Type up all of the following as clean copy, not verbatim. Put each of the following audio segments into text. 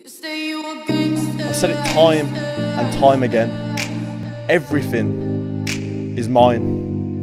I've said it time and time again. Everything is mine.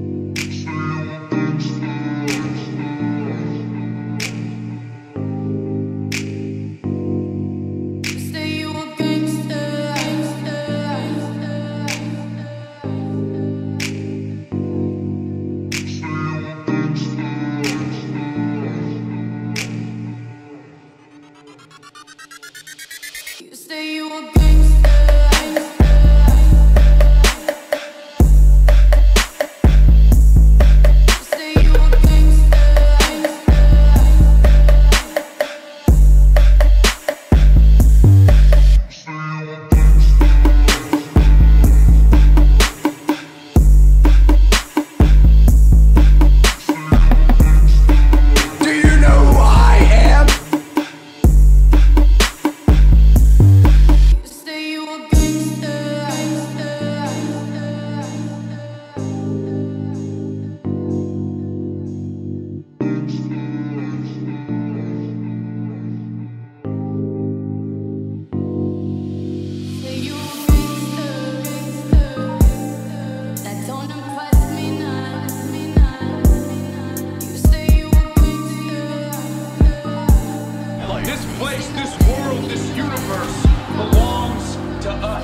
This world, this universe belongs to us.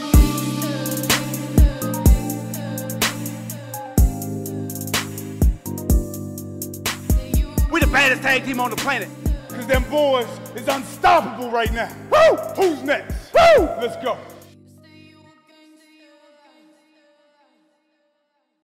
We the baddest tag team on the planet. Cause them boys is unstoppable right now. Woo! Who's next? Woo! Let's go.